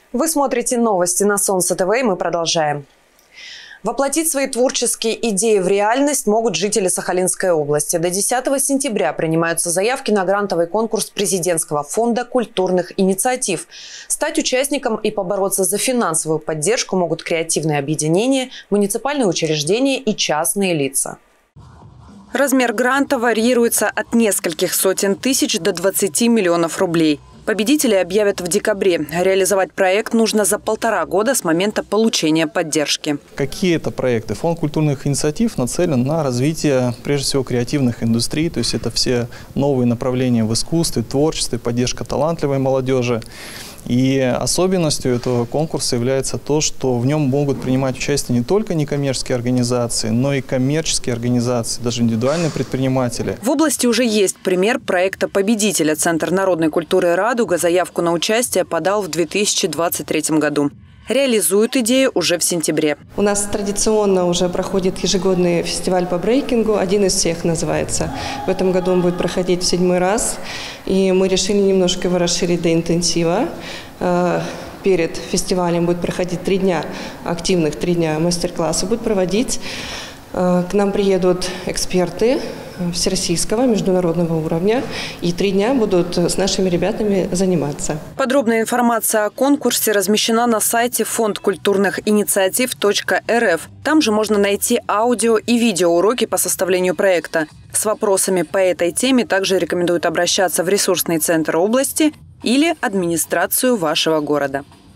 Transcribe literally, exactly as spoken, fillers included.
Вы смотрите новости на Солнце ТВ, и мы продолжаем. Воплотить свои творческие идеи в реальность могут жители Сахалинской области. До десятого сентября принимаются заявки на грантовый конкурс президентского фонда культурных инициатив. Стать участником и побороться за финансовую поддержку могут креативные объединения, муниципальные учреждения и частные лица. Размер гранта варьируется от нескольких сотен тысяч до двадцати миллионов рублей. Победители объявят в декабре. Реализовать проект нужно за полтора года с момента получения поддержки. Какие это проекты? Фонд культурных инициатив нацелен на развитие, прежде всего, креативных индустрий. То есть это все новые направления в искусстве, творчестве, поддержка талантливой молодежи. И особенностью этого конкурса является то, что в нем могут принимать участие не только некоммерческие организации, но и коммерческие организации, даже индивидуальные предприниматели. В области уже есть пример проекта победителя. Центр народной культуры «Радуга» заявку на участие подал в две тысячи двадцать третьем году. Реализуют идею уже в сентябре. У нас традиционно уже проходит ежегодный фестиваль по брейкингу. Один из всех называется. В этом году он будет проходить в седьмой раз. И мы решили немножко его расширить до интенсива. Перед фестивалем будет проходить три дня активных, три дня мастер-класса будут проводить. К нам приедут эксперты всероссийского, международного уровня. И три дня будут с нашими ребятами заниматься. Подробная информация о конкурсе размещена на сайте фонд культурных инициатив точка эр эф. Там же можно найти аудио и видеоуроки по составлению проекта. С вопросами по этой теме также рекомендуют обращаться в ресурсный центр области или администрацию вашего города.